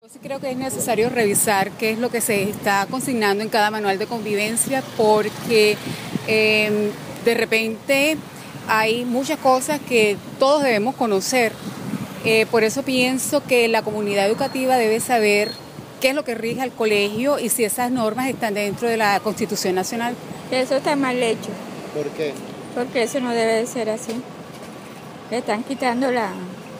Sí, creo que es necesario revisar qué es lo que se está consignando en cada manual de convivencia porque de repente hay muchas cosas que todos debemos conocer. Por eso pienso que la comunidad educativa debe saber qué es lo que rige al colegio y si esas normas están dentro de la Constitución Nacional. Eso está mal hecho. ¿Por qué? Porque eso no debe de ser así. Le están quitando la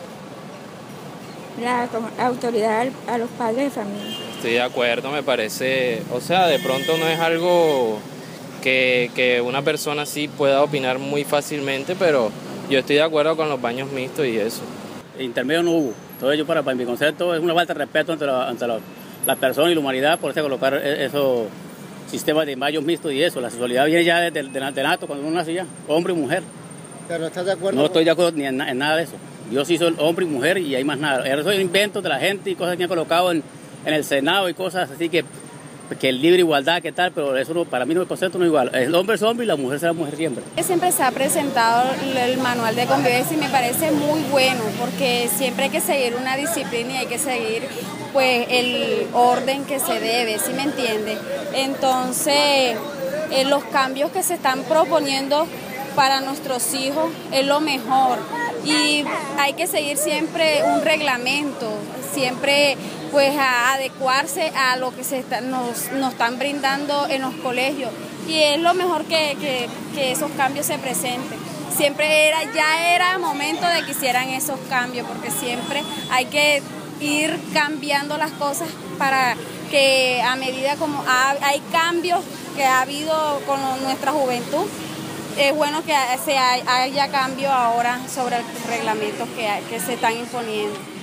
autoridad a los padres de familia. Estoy de acuerdo, me parece, o sea, de pronto no es algo que una persona sí pueda opinar muy fácilmente, pero yo estoy de acuerdo con los baños mixtos y eso. Intermedio no hubo. Entonces yo para mi concepto es una falta de respeto ante la persona y la humanidad por eso colocar esos sistemas de baños mixtos y eso. La sexualidad viene ya desde de nato, cuando uno nace ya, hombre y mujer. ¿Pero no estás de acuerdo? No estoy de acuerdo ni en nada de eso. Dios hizo hombre y mujer y hay más nada. Eso es inventos de la gente y cosas que han colocado en el Senado y cosas así que libre igualdad, que tal, pero eso no, para mí no, el concepto no es igual. El hombre es hombre y la mujer será mujer siempre. Siempre se ha presentado el manual de convivencia y me parece muy bueno porque siempre hay que seguir una disciplina y hay que seguir pues el orden que se debe, ¿sí me entiende? Entonces los cambios que se están proponiendo para nuestros hijos es lo mejor y hay que seguir siempre un reglamento, siempre pues a adecuarse a lo que nos están brindando en los colegios y es lo mejor que esos cambios se presenten. Ya era momento de que hicieran esos cambios porque siempre hay que ir cambiando las cosas para que a medida como hay cambios que ha habido con nuestra juventud, es bueno que haya cambio ahora sobre los reglamentos que se están imponiendo.